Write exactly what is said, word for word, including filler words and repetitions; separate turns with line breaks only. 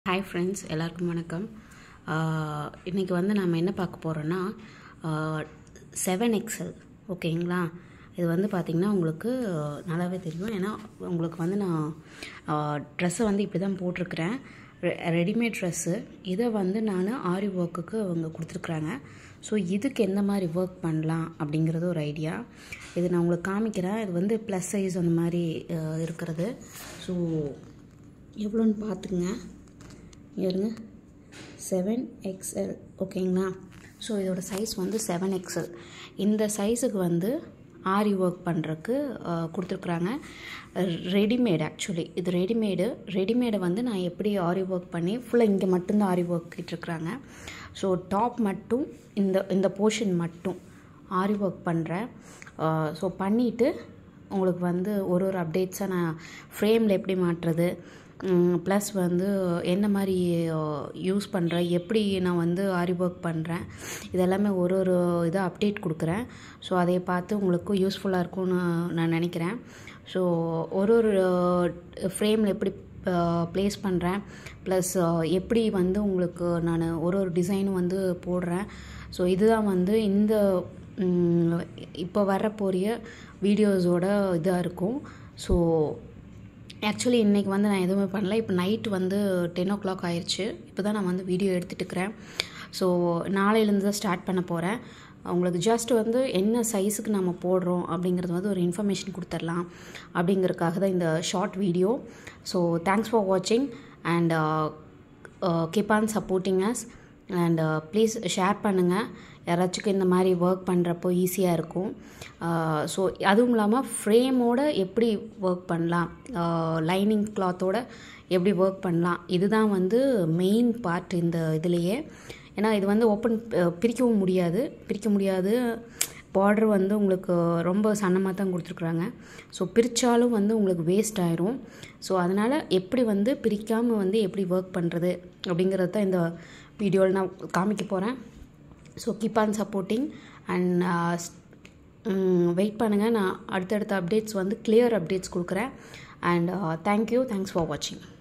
Hi friends, எல்லாருக்கும் வணக்கம். இன்னைக்கு வந்து நாம என்ன பார்க்க போறோம்னா செவன் எக்ஸ் எல் ஓகேங்களா. இது வந்து பாத்தீங்கன்னா உங்களுக்கு நல்லாவே தெரியும். ஏனா உங்களுக்கு வந்து நான் Dress வந்து இப்படி தான் போட்டுருக்கேன். Readymade Dress. இத வந்து நான் ஆரி வர்க்குக்கு அவங்க கொடுத்திருக்காங்க. சோ இதுக்கு என்ன மாதிரி வர்க் பண்ணலாம் அப்படிங்கறது ஒரு ஐடியா. இது நான் உங்களுக்கு காமிக்கிறேன். இது வந்து ப்ளஸ் சைஸ் அந்த மாதிரி இருக்குது. சோ எவ்வளவுன்னு பாத்துங்க. இருங்க செவன் எக்ஸ் எல் ஓகேங்களா. ஸோ இதோட சைஸ் வந்து செவன் எக்ஸ் எல். இந்த சைஸுக்கு வந்து ஆரி ஒர்க் பண்ணுறதுக்கு கொடுத்துருக்குறாங்க. ரெடிமேட் ஆக்சுவலி இது ரெடிமேடு ரெடிமேடை வந்து நான் எப்படி ஆரி ஒர்க் பண்ணி ஃபுல்லாக இங்கே மட்டும்தான் ஆரி ஒர்க் கிட்டிருக்குறாங்க. ஸோ டாப் மட்டும் இந்த இந்த போர்ஷன் மட்டும் ஆரி ஒர்க் பண்ணுறேன். ஸோ பண்ணிவிட்டு உங்களுக்கு வந்து ஒரு ஒரு அப்டேட்ஸாக நான் ஃப்ரேமில் எப்படி மாட்டுறது, ப்ளஸ் வந்து என்ன மாதிரி யூஸ் பண்ணுறேன், எப்படி நான் வந்து ஆரி ஒர்க் பண்ணுறேன், இதெல்லாமே ஒரு ஒரு இதாக அப்டேட் கொடுக்குறேன். ஸோ அதை பார்த்து உங்களுக்கு யூஸ்ஃபுல்லாக இருக்கும்னு நான் நினைக்கிறேன். ஸோ ஒரு ஒரு ஃப்ரேமில் எப்படி ப்ளேஸ் பண்ணுறேன், ப்ளஸ் எப்படி வந்து உங்களுக்கு நான் ஒரு ஒரு டிசைனும் வந்து போடுறேன். ஸோ இதுதான் வந்து இந்த இப்போ வரப்போகிற வீடியோஸோட இதாக இருக்கும். ஸோ ஆக்சுவலி இன்றைக்கி வந்து நான் எதுவுமே பண்ணல. இப்போ நைட்டு வந்து டென் ஓ கிளாக் ஆயிடுச்சு. இப்போ தான் நான் வந்து வீடியோ எடுத்துகிட்டுருக்கிறேன். ஸோ நாளையிலேருந்து தான் ஸ்டார்ட் பண்ண போகிறேன். உங்களுக்கு ஜஸ்ட் வந்து என்ன சைஸுக்கு நம்ம போடுறோம் அப்படிங்கிறது வந்து ஒரு இன்ஃபர்மேஷன் கொடுத்துடலாம் அப்படிங்கிறதுக்காக தான் இந்த short video. So thanks for வாட்சிங் and keep on supporting us and please share பண்ணுங்கள். யாராச்சும் இந்த மாதிரி ஒர்க் பண்ணுறப்போ ஈஸியாக இருக்கும். ஸோ அதுவும் இல்லாமல் ஃப்ரேமோடு எப்படி ஒர்க் பண்ணலாம், லைனிங் கிளாத்தோடு எப்படி ஒர்க் பண்ணலாம், இதுதான் வந்து மெயின் பார்ட் இந்த இதுலேயே. ஏன்னா இது வந்து ஓப்பன் பிரிக்கவும் முடியாது பிரிக்க முடியாது பார்டர் வந்து உங்களுக்கு ரொம்ப சன்னமாக தான் கொடுத்துருக்குறாங்க. ஸோ பிரித்தாலும் வந்து உங்களுக்கு வேஸ்ட் ஆயிரும். ஸோ அதனால் எப்படி வந்து பிரிக்காமல் வந்து எப்படி ஒர்க் பண்ணுறது அப்படிங்கிறது தான் இந்த வீடியோவில் நான் காமிக்க போகிறேன். So keep on supporting and wait பண்ணுங்கள். நான் அடுத்தடுத்த அப்டேட்ஸ் வந்து கிளியர் அப்டேட்ஸ் கொடுக்குறேன். அண்ட் தேங்க்யூ தேங்க்ஸ் ஃபார் வாட்சிங்.